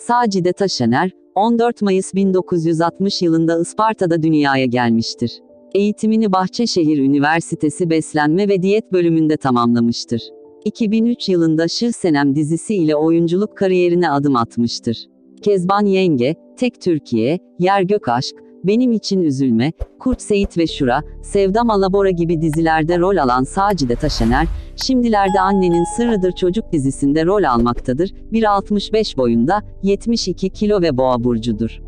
Sacide Taşener, 14 Mayıs 1960 yılında Isparta'da dünyaya gelmiştir. Eğitimini Bahçeşehir Üniversitesi Beslenme ve Diyet bölümünde tamamlamıştır. 2003 yılında Şıh Senem dizisi ile oyunculuk kariyerine adım atmıştır. Kezban Yenge, Tek Türkiye, Yer Gök Aşk, Benim İçin Üzülme, Kurt Seyit ve Şura, Sevdam Alabora gibi dizilerde rol alan Sacide Taşener, şimdilerde Annenin Sırrıdır Çocuk dizisinde rol almaktadır. 1.65 boyunda, 72 kilo ve Boğa burcudur.